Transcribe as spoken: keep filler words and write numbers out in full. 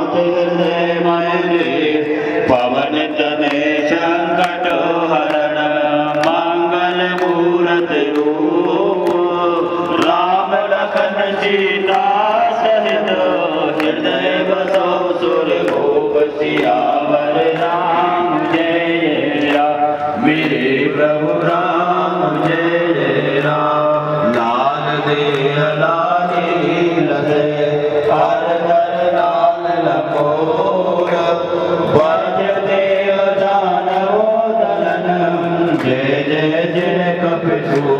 हृदय मंदिर पवन तनय संकट हरण मंगल मूरत रूप राम लखन सीता सहित हृदय बसो सुर भूप सियावर राम जय जय राम मेरे प्रभु राम जय जय राम लाल देह लाली लसे हर हर लाल लकोर वज्र देव दानवो दलन जय जय जय कपितु